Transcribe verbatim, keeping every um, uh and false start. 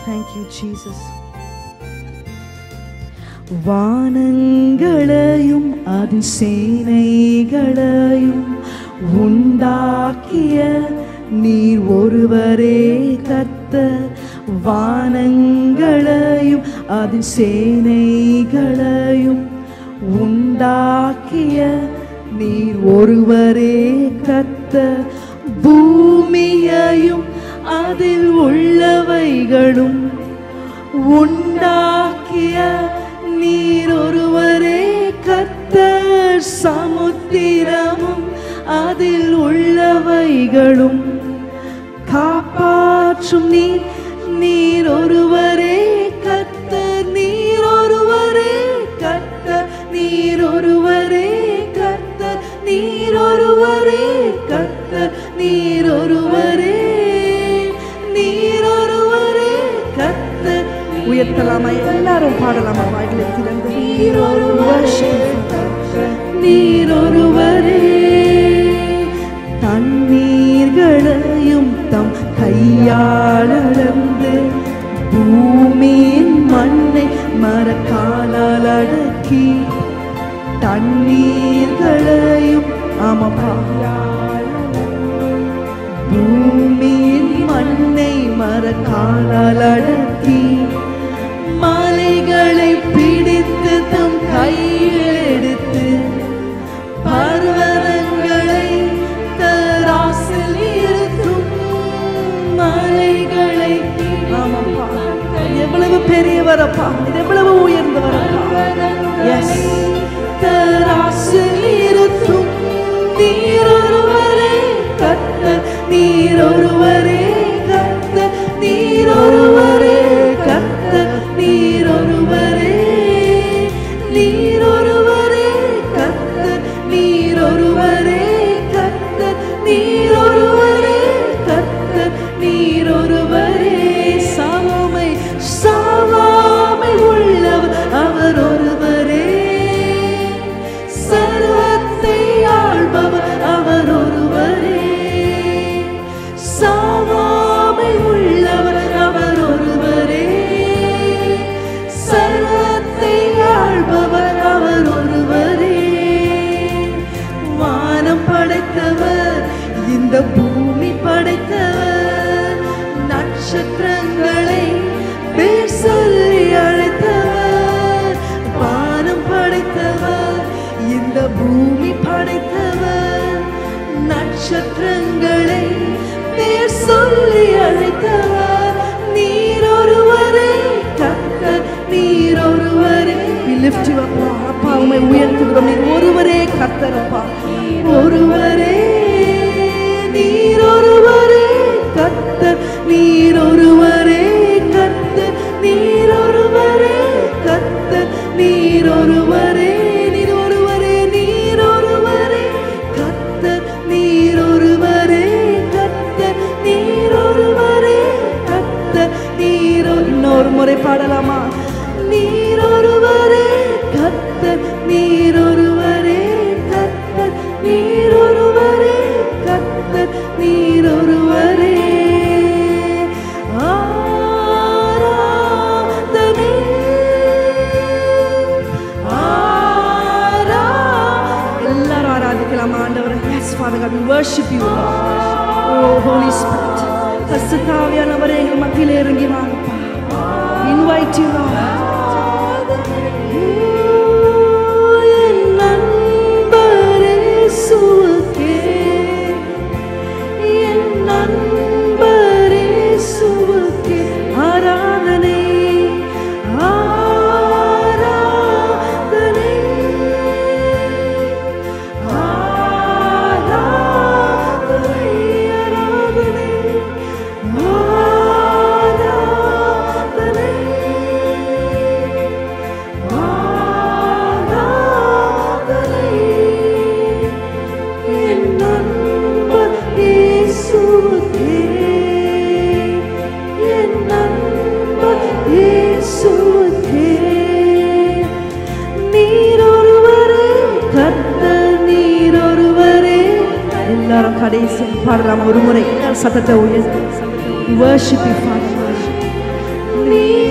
Thank you, Jesus. வானங்களையும் அதன் சேனைகளையும் உண்டாக்கிய நீர் ஒருவரே கர்த்தர். வானங்களையும் அதன் சேனைகளையும் உண்டாக்கிய நீர் ஒருவரே கர்த்தர். பூமியையும் அதில் உள்ளவைகளும் உண்டாக்கிய நீர் ஒருவரே கர்த்தர். சமுத்திரமும் அதில் உள்ளவைகளும் காப்பாற்றும் நீர் நீர் ஒருவரே கர்த்தர். நீர் ஒருவரே கர்த்தர். நீர் ஒருவரே கர்த்தர். நீர் ஒருவரே கர்த்தர். நீர் ஒருவரே நீர் ஒருவரே கர்த்தர். உயர்த்தலாமா? எல்லாரும் பாடலாமா? வாய்களை திறந்து நீர் ஒருவரே கர்த்தர். நீர் ஒருவரே. தண்ணீர்களையும் தம் கையாளந்து பூமியின் மண்ணை மரக்காலால் அடக்கி தண்ணீர்களையும் ஆமாப்பா பூமியின் மண்ணை மரக்காலால் அடக்கி மலைகளை பிடித்து தம் கையில் எடுத்து பர்வதங்களை தராசில் இருத்தும் மலைகளை ஆமாப்பா எவ்வளவு பெரியவரப்பா, இது எவ்வளவு உயர்ந்தவரப்பா. எஸ் தராசில் இருத்தும் நீர் ஒருவரே கர்த்தர். நீர் ஒருவரே கர்த்தர். நீர் ஒருவரே கர்த்தர். நீர் ஒருவரே நீர் ஒருவரே கர்த்தர். நீர் ஒருவரே கர்த்தர். நீர் ஒருவரே கர்த்தர். நீர் ஒருவரே. சாவாமை சாவாமை உள்ளவர் அவர் ஒருவரே. சர்வத்தை ஆள்பவர் அவர் ஒருவரே. சாவாமை உள்ளவர் அவர் ஒருவரே. சர்வத்தை ஆள்பவர் அவர் ஒருவரே. வானம் படைத்தவர், இந்த பூமி படைத்தவர், நட்சத்திரங்களை பேர் சொல்லி அழைத்தவர். வானம் படைத்தவர், இந்த பூமி படைத்தவர், நட்சத்திரங்களை பேர் சொல்லி அழைத்தவர். நீர் ஒருவரே கர்த்தர். நீர் ஒருவரே. We lift you up, அப்பா உம்மை உயர்த்துகிறோம். நீர் ஒருவரே கர்த்தர் அப்பா. ஒருவரே நீர் ஒருவரே கர்த்தர். நீர் ஒருவரே கர்த்தர். நீர் ஒருவரே கர்த்தர். நீர் ஒருவரே. நீர் ஒருவரே. நீர் ஒருவரே கர்த்தர். நீர் ஒருவரே கர்த்தர். நீர் ஒருவரே கர்த்தர். நீர் இன்னொரு முறை பாடலாமா? நீர் ஒருவரே கர்த்தர். நீர் ஒருவரே கர்த்தர். நீர் ஒருவரே கர்த்தர். நீர் ஒருவரே. ஆராதனை ஆரா எல்லாரும் ஆராதிக்கலாம் ஆண்டவரை. Yes Father God, we worship you. Oh Holy Spirit, பரிசுத்த ஆவியானவரே எங்கள் மத்தியிலே இறங்கி வாங்கப்பா. Invite you Lord. கடைசி பாடலாம் ஒரு முறை சத்தத்தை உயர்த்தி. Worship you Father. நீ